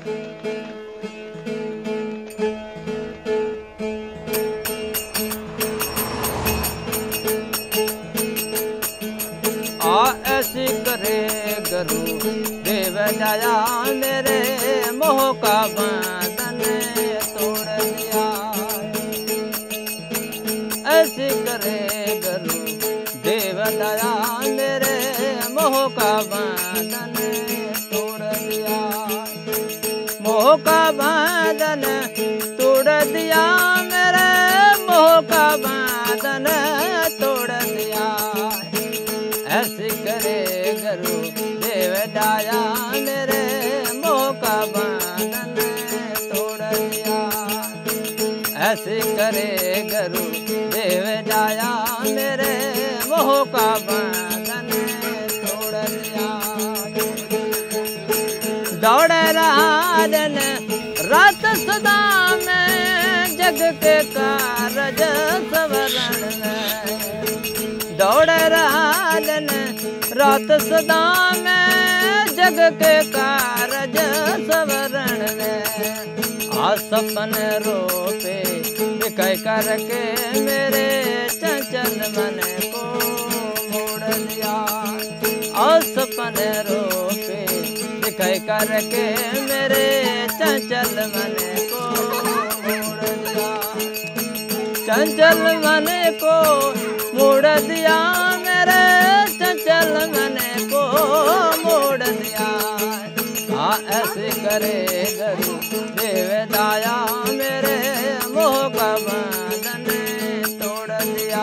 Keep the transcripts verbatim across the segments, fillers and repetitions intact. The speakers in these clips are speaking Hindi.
ऐसी करे गुरु देव दया मेरे मोह का बंधन तोड़ दिया। ऐसी करे गुरु देव दया मेरे मोह का बंधन तोड़ दिया। मोह का बंधन तोड़ दिया मेरे मोह का बंधन तोड़ दिया। ऐसी करे गुरु देव दया मेरे मोह का बंधन तोड़ दिया। ऐसी करे गुरु देव दया मेरे मोह का बंधन तोड़ दिया। दौड़े रहा दिन रात सदा में जग के कारज सवरण में। दौड़े रहा दिन रात सदा में जग के कारज सवरण में। आ सपन रोपे दिखाई करके मेरे चंचल मन को मोड़ दिया। आ सपन रोपे दिखाई करके मेरे चंचल मन को मोड़ दिया। चंचल मन को मोड़ दिया मेरे चंचल मन को मोड़ दिया। हाँ ऐसे करे गुरु देव दया मेरे मोह का बंधन तोड़ दिया।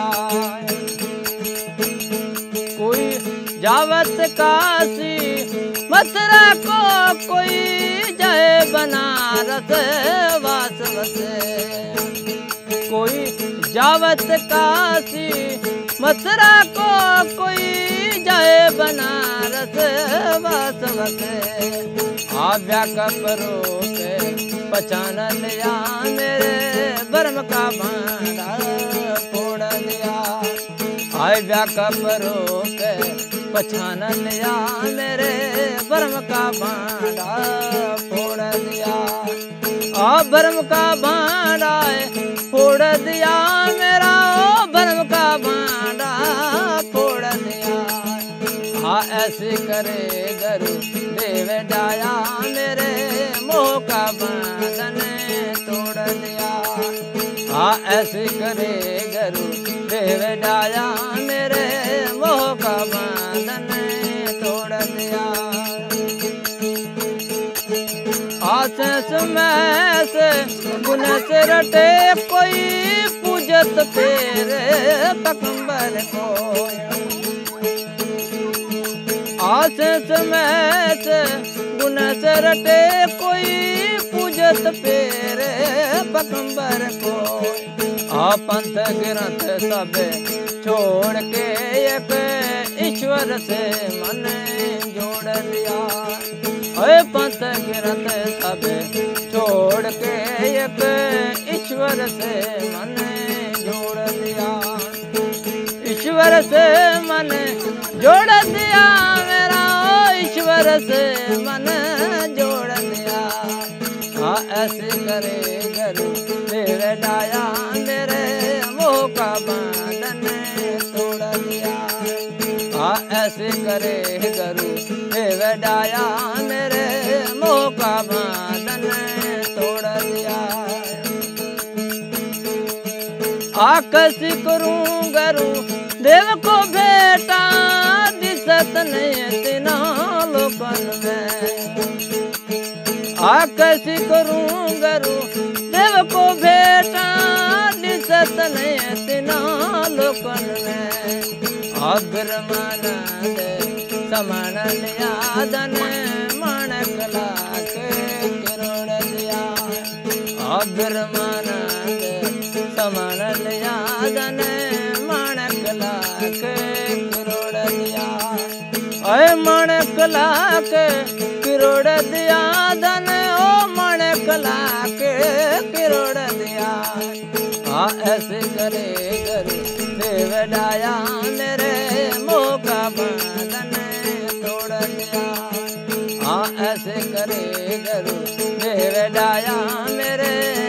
कोई जावत काशी मथुरा को कोई जाए बनारस वास बसे। कोई जावत काशी मथुरा को कोई जाए बनारस वास बसे। आव्या कपरों के पहचान लिया मेरे बर्म का भांडा फोड़ लिया। आव्या कपरों के पहचान लिया मेरे बर्म का भांडा फोड़ दिया। आ बर्म का भांडा फोड़ दिया मेरा ओ बर्म का भांडा फोड़ दिया। हाँ ऐसे करे गुरु देव दया मेरे मोह का बंधन तोड़ दिया। हाँ ऐसे करे गुरु देव दया मेरे मोह का बंधन तोड़ दिया। आस समय से गुण से रटे कोई पूजत फेरे पकंबर को। आस समय से गुण से रटे कोई पूजत फेरे पकंबर को। आ पंथ ग्रंथ सब छोड़ के एक ईश्वर से मन जोड़ लिया। अरे पंथ ग्रंथ सब छोड़ के एक ईश्वर से मन जोड़ दिया। ईश्वर से मन जोड़ दिया मेरा ओ ईश्वर से मन जोड़ दिया। हाँ ऐसे करे गुरु देव दया मेरे मोह का बंधन तोड़ दिया। हाँ ऐसे करे गुरु देव दया मेरे मोह का बंधन तोड़ दिया। आकसी करूं गुरु देव को बेटा दिसत नहीं तीनों लोकन में। आकसी करूं गुरु देव को बेटा दिसत नहीं तीनों लोकन में। अब्रह्मानंद समान यादन माणक लाख करोड़ दिया। अब्रह्मानंद समान यादन माणक लाख करोड़ दिया। अय माणक लाख करोड़ दिया धन ओ माणक लाख करोड़ दिया। हाँ ऐसे करे गुरु देव दया मेरे मोह का बंधन तोड़ दिया। हाँ ऐसे करे जरूर मेरे डाया मेरे